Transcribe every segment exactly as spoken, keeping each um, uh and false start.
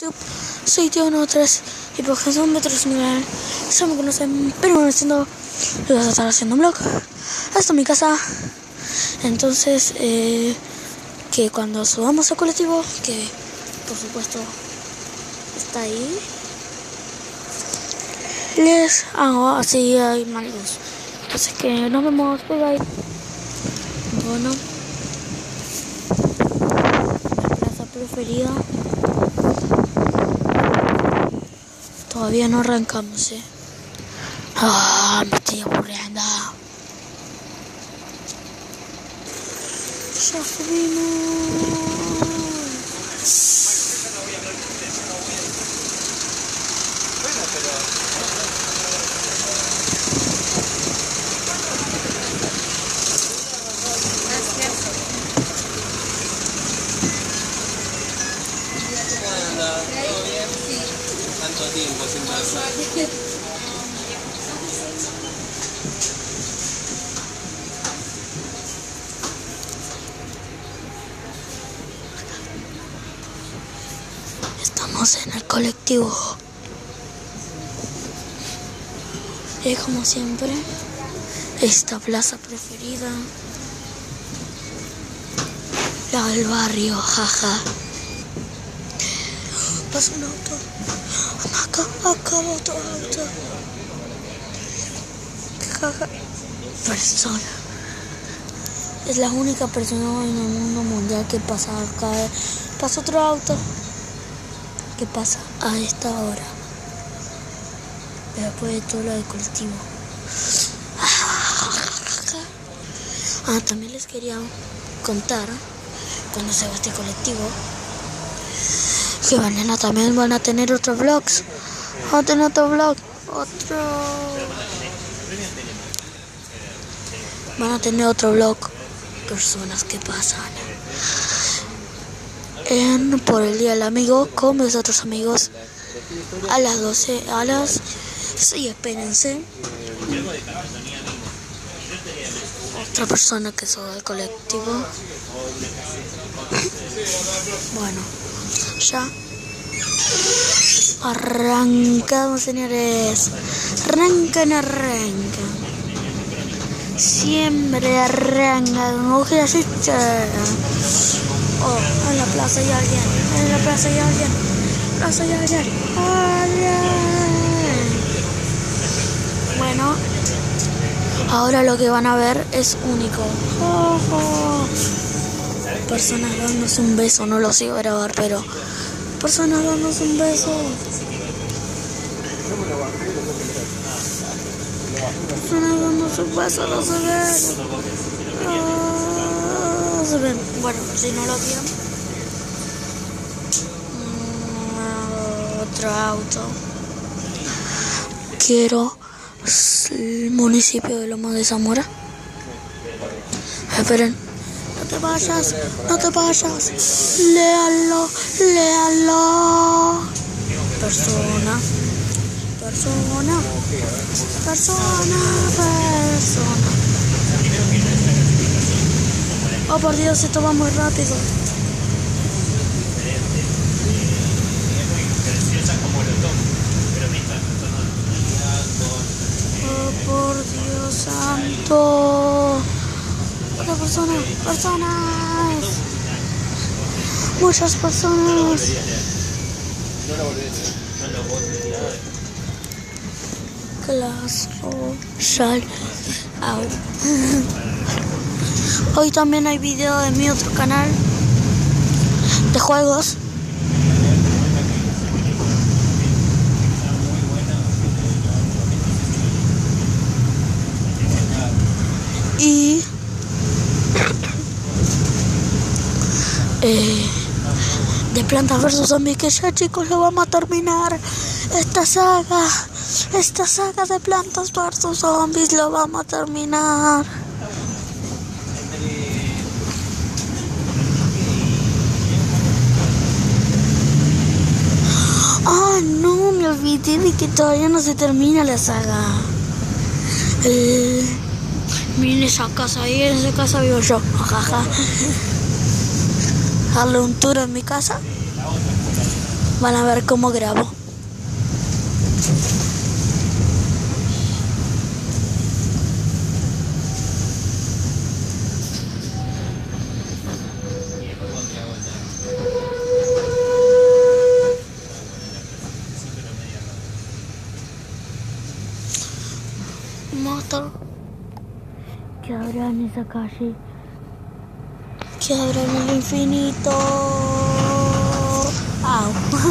YouTube, soy Tío uno tres y porque son de otros niveles, ya me conocen, pero bueno, haciendo, voy a estar haciendo un vlog. Esta es mi casa, entonces, eh, que cuando subamos al colectivo, que por supuesto está ahí, les hago así, hay más luz. Entonces que nos vemos, bye bye. Bueno, mi plaza preferida. Todavía no arrancamos, eh. Ah, me estoy aburriendo. Ya subimos. Tanto tiempo sin pasar. Estamos en el colectivo. Y como siempre, esta plaza preferida, la del barrio, jaja. Pasa un auto. Acá, acá va otro auto. Jaja. Persona. Es la única persona en el mundo mundial que pasa acá. Pasa otro auto. ¿Qué pasa a esta hora? Después de todo lo del colectivo. Ah, también les quería contar, cuando se va este colectivo, que mañana también van a tener otros vlogs. Van a tener otro vlog. Otro. Van a tener otro vlog. Personas que pasan en por el día del amigo con mis otros amigos a las doce. A las. Sí, espérense. Otra persona que sube del colectivo. Bueno, ya arrancamos, señores. Arrancan, arrancan. Siempre arrancan. Oje así. Oh, en la plaza hay alguien. En la plaza hay alguien. Plaza hay alguien. Alguien. Bueno, ahora lo que van a ver es único. Oh, oh. Personas dándose un beso, no lo sé grabar, pero personas dándose un beso. Personas dándose un beso, no se ven. No se ven. Bueno, si no lo vieron. Otro auto. Quiero el municipio de Lomas de Zamora. Esperen. No te vayas, no te vayas. Léalo, léalo. Persona, persona, persona, persona. Oh, por Dios, esto va muy rápido. Oh, por Dios santo. Otra persona, personas, muchas personas. Clash Royale. Hoy también hay video de mi otro canal de juegos. Y Eh, de Plantas versus Zombies, que ya, chicos, lo vamos a terminar. Esta saga, esta saga de Plantas versus Zombies lo vamos a terminar. Ah, no, me olvidé de que todavía no se termina la saga. Eh, miren esa casa, ahí en esa casa vivo yo. Jaja. Darle un tour en mi casa. Van a ver cómo grabo. Motor que habrá en esa calle, que habrá en el infinito. Au.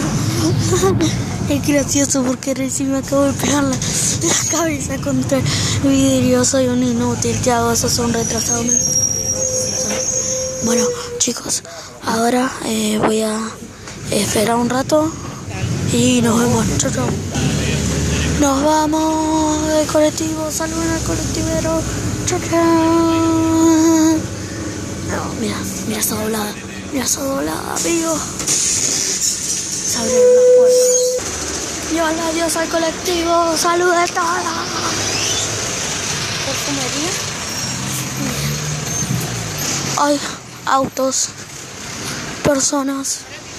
Es gracioso porque recién me acabo de pegar la, la cabeza contra el vidrio. Soy un inútil que hago eso, son retrasados. Bueno, chicos, ahora eh, voy a esperar un rato y nos vemos. Chau, chau. Nos vamos del colectivo, saluden al colectivero. Chau, chau. No, mira, mira esa doblada, mira esa doblada, amigo. Se abrieron las puertas. Y hola, adiós al colectivo, salud a todos. ¿Perfumería? Hay autos, personas.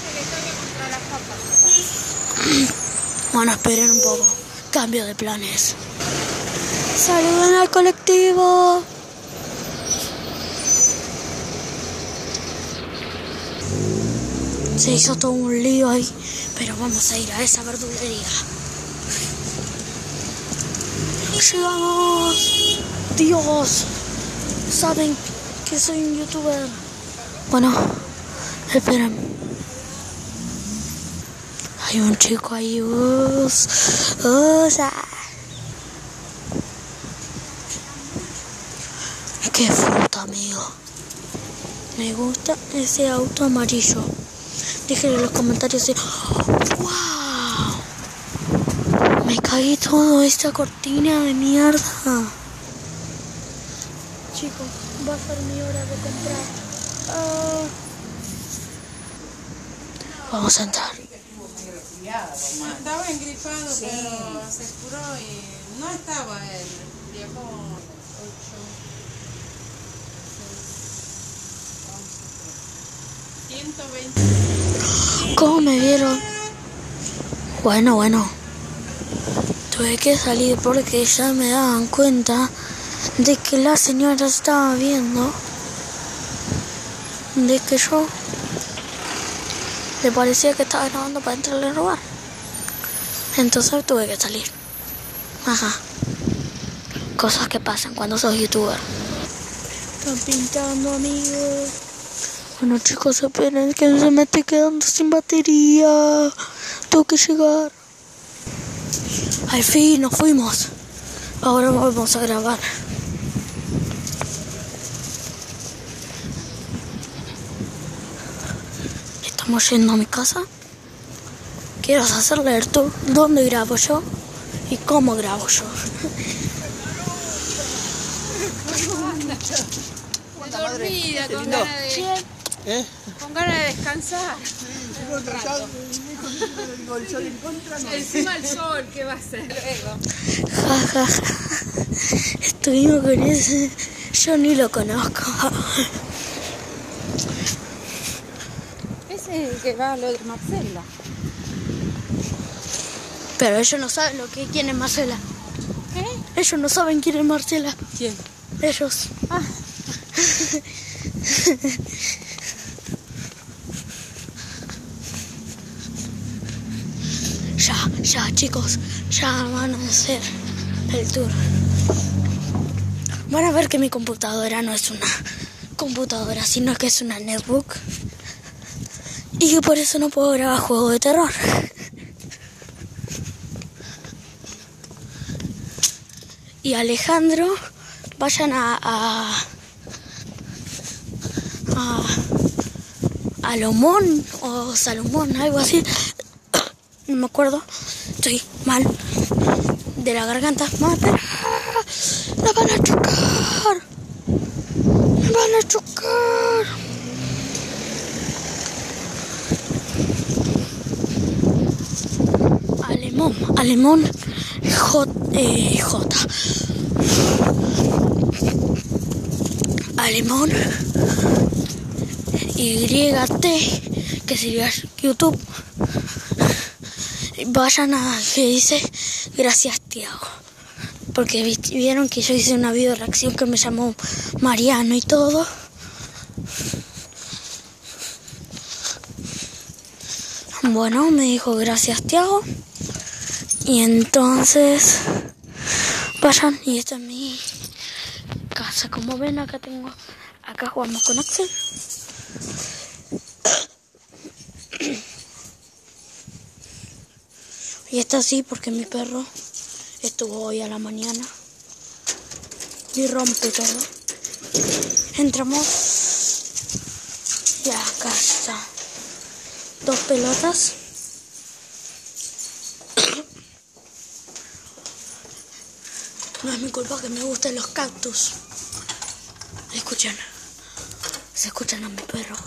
Bueno, esperen un poco. Cambio de planes. Saluden al colectivo. Se hizo todo un lío ahí, pero vamos a ir a esa verdulería. Llegamos. Dios, saben que soy un youtuber. Bueno, esperen. Hay un chico ahí. Us, usa. Qué fruta, amigo. Me gusta ese auto amarillo. Déjenlo en los comentarios. Si... ¡Wow! Me caí todo esta cortina de mierda. Chicos, va a ser mi hora de comprar. Uh... Vamos a entrar. Estaba engripado, sí, pero se curó y no estaba él. Viajó ocho, seis, ciento veinte. ¿Cómo me vieron? Bueno, bueno. Tuve que salir porque ya me daban cuenta de que la señora estaba viendo. De que yo le parecía que estaba grabando para entrarle a robar. Entonces tuve que salir. Ajá. Cosas que pasan cuando sos youtuber. Están pintando, amigos. Bueno, chicos, esperen que se me estoy quedando sin batería. Tengo que llegar. Al fin nos fuimos. Ahora vamos a grabar. Estamos yendo a mi casa. Quiero hacerle el tour dónde grabo yo y cómo grabo yo. Dormida, con ganas de, ¿Eh? con ganas de descansar. Encima el sol, ¿qué va a hacer luego? Ja, ja, ja. Estuvimos con ese. Yo ni lo conozco. Ese es el que va a lo de Marcela. Pero ellos no saben lo que quién es Marcela. ¿Eh? Ellos no saben quién es Marcela. ¿Quién? Ellos. Ah. Ya, ya, chicos, ya van a hacer el tour. Van a ver que mi computadora no es una computadora, sino que es una netbook. Y que por eso no puedo grabar juegos de terror. Y Alejandro, vayan a... a a, a Lomón o Salomón, algo así. No me acuerdo. Estoy mal de la garganta. ¡Mamá, espera! ¡La van a chocar! ¡La van a chocar! Alemón, Alemón J, eh, J. Alemón Y T, que sería YouTube. vayan a que dice gracias Tiago. Porque vieron que yo hice una video reacción que me llamó Mariano y todo. Bueno, me dijo gracias Tiago. Y entonces vayan, y esta es mi casa. Como ven, acá tengo, acá jugamos con Axel. Y está así porque mi perro estuvo hoy a la mañana y rompe todo. Entramos y acá está. Dos pelotas. No es mi culpa que me gusten los cactus. Escuchen. Se escuchan a mi perro.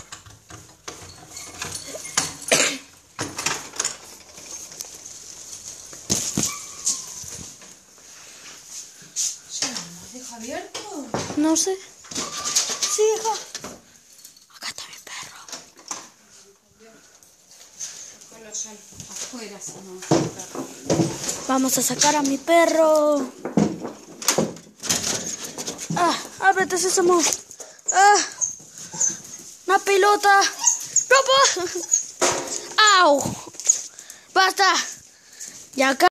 ¿Deja abierto? No sé. Sí, deja. Acá está mi perro. Déjalo ya afuera, si no. Vamos a sacar a mi perro. Ah, ábrete, Sésamo. Ah, una pelota. ¡Papá! ¡Au! ¡Basta! Y acá.